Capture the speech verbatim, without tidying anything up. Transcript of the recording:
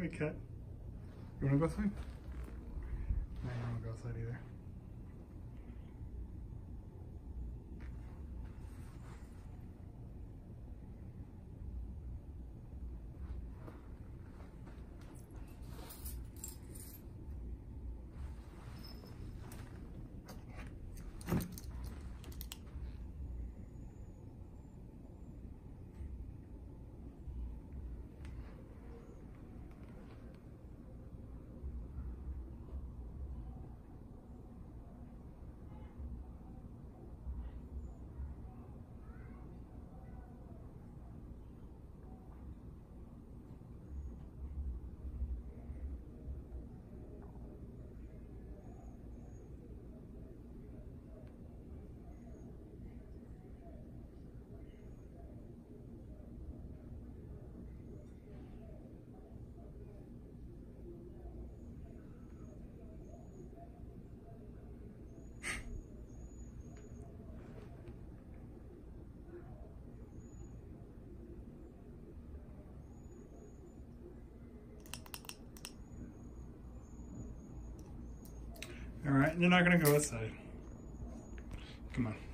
Hey, cat. You wanna go outside? No, you don't wanna go outside either. All right, you're not gonna go outside. Come on.